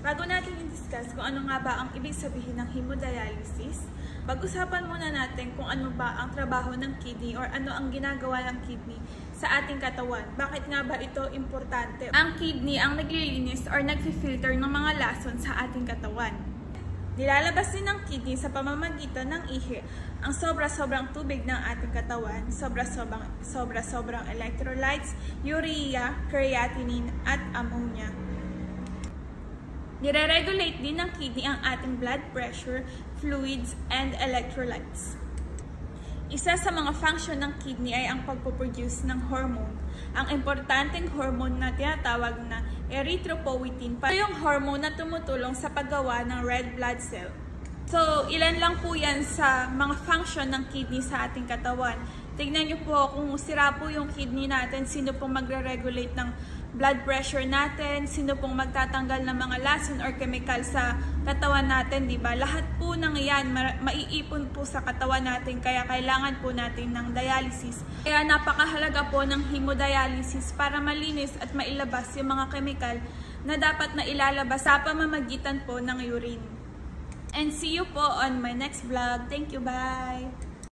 Bago natin i-discuss kung ano nga ba ang ibig sabihin ng hemodialysis, pag-usapan muna natin kung ano ba ang trabaho ng kidney or ano ang ginagawa ng kidney sa ating katawan. Bakit nga ba ito importante? Ang kidney ang naglilinis or nagfi-filter ng mga lason sa ating katawan. Nilalabas din ng kidney sa pamamagitan ng ihi ang sobra-sobrang tubig ng ating katawan, sobra-sobrang electrolytes, urea, creatinine, at ammonia. Nire-regulate din ng kidney ang ating blood pressure, fluids, and electrolytes. Isa sa mga function ng kidney ay ang pagpuproduce ng hormone. Ang importanteng hormone na tinatawag na erythropoietin. Ito yung hormone na tumutulong sa paggawa ng red blood cell. So, ilan lang po yan sa mga function ng kidney sa ating katawan. Tignan nyo po kung sira po yung kidney natin, sino pong magre-regulate ng blood pressure natin, sino pong magtatanggal ng mga lason or chemical sa katawan natin, di ba? Lahat po ng iyan maiipon po sa katawan natin, kaya kailangan po natin ng dialysis. Kaya napakahalaga po ng hemodialysis para malinis at mailabas yung mga chemical na dapat na ilalabas sa pamamagitan po ng urine. And see you po on my next vlog. Thank you, bye!